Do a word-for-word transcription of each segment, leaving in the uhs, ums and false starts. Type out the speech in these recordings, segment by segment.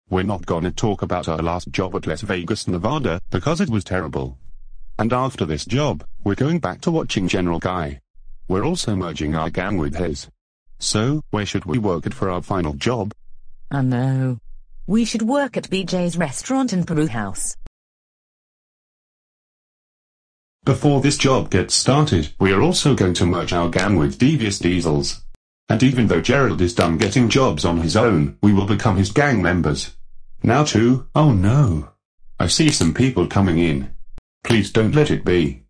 We're not gonna talk about our last job at Las Vegas, Nevada, because it was terrible. And after this job, we're going back to watching General Guy. We're also merging our gang with his. So, where should we work at for our final job? I know. We should work at B J's restaurant in Brewhouse. Before this job gets started, we are also going to merge our gang with Devious Diesels. And even though Gerald is done getting jobs on his own, we will become his gang members. Now too, oh no. I see some people coming in. Please don't let it be.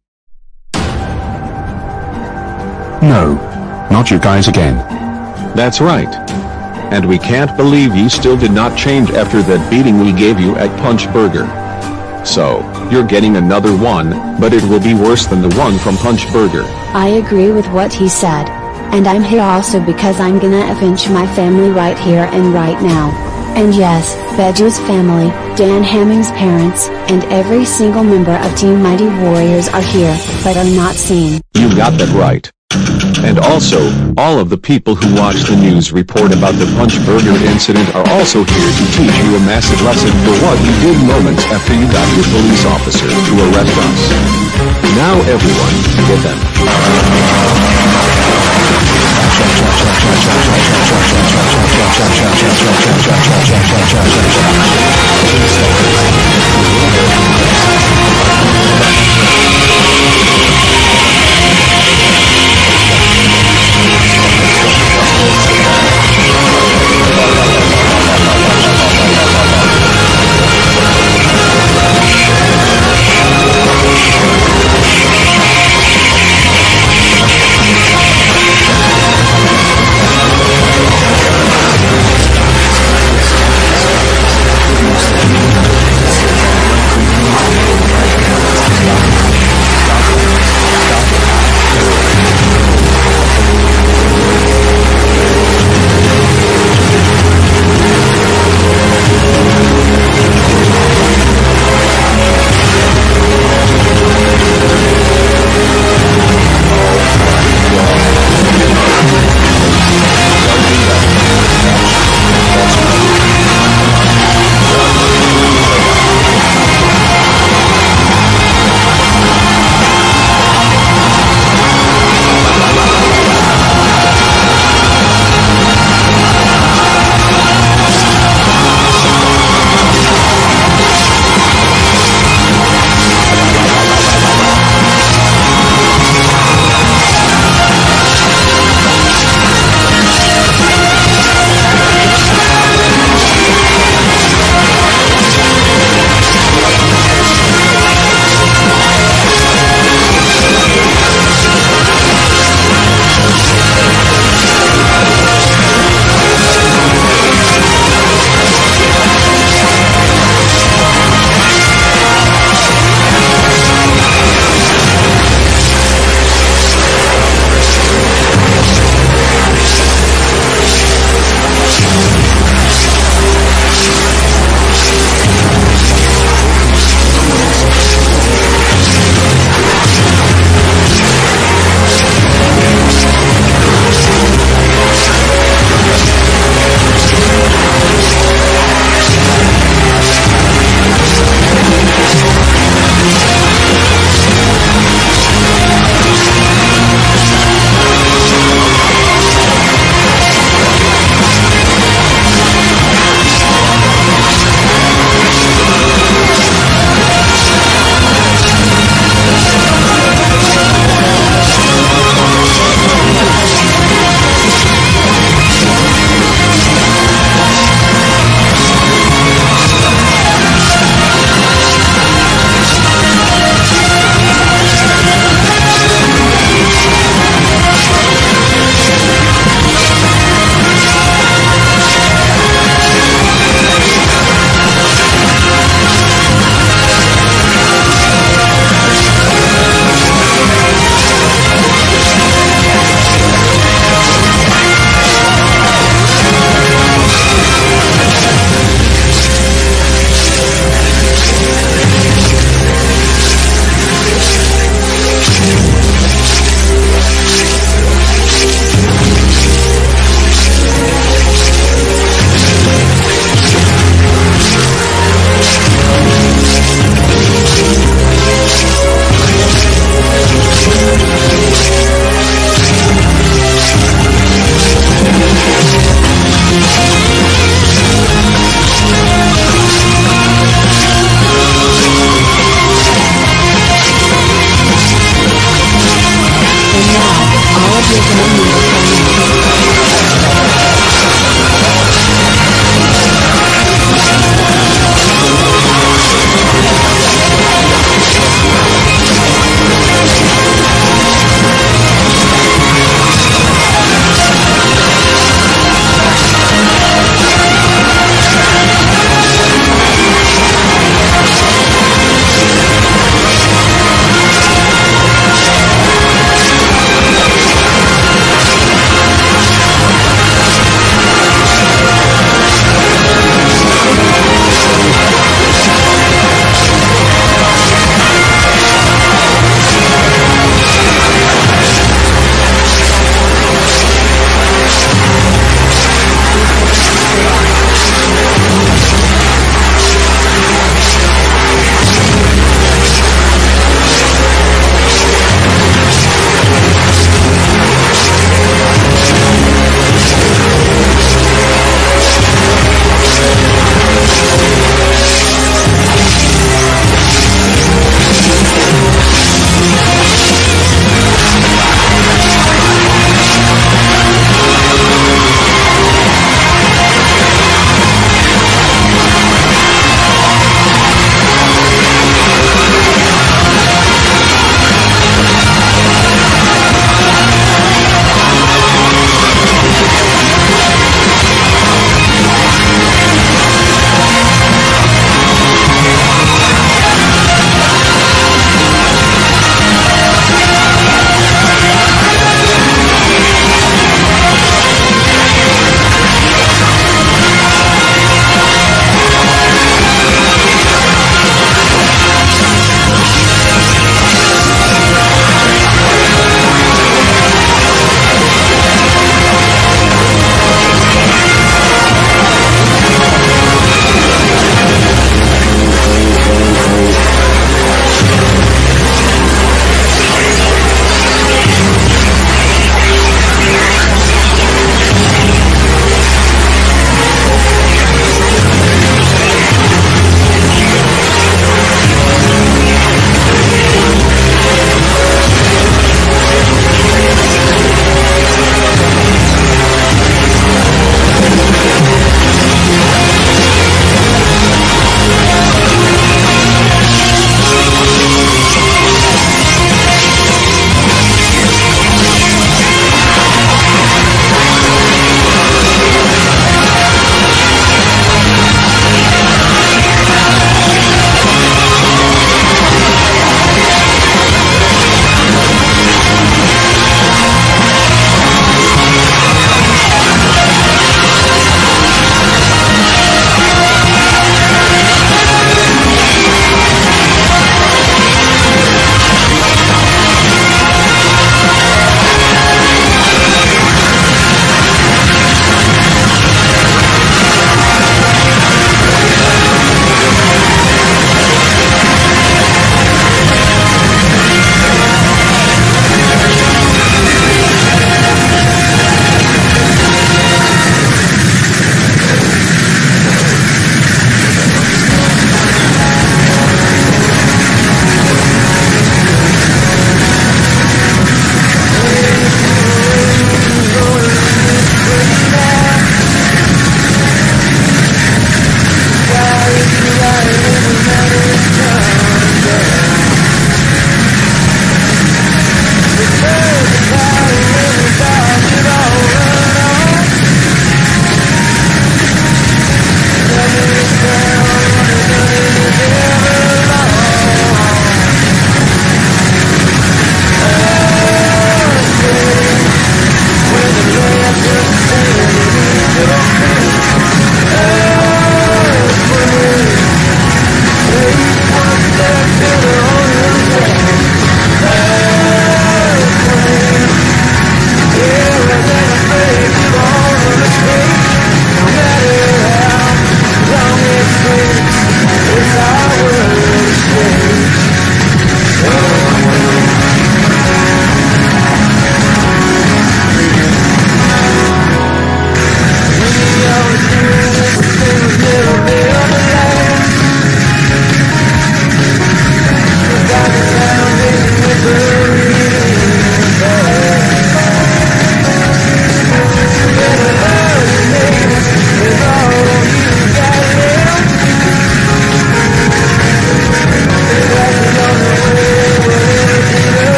No. Not you guys again. That's right. And we can't believe you still did not change after that beating we gave you at Punch Burger. So, you're getting another one, but it will be worse than the one from Punch Burger. I agree with what he said. And I'm here also because I'm gonna avenge my family right here and right now. And yes, Beju's family, Dan Hamming's parents, and every single member of Team Mighty Warriors are here, but are not seen. You got that right. And also, all of the people who watched the news report about the Punch Burger incident are also here to teach you a massive lesson for what you did moments after you got your police officer to arrest us. Now everyone, get them.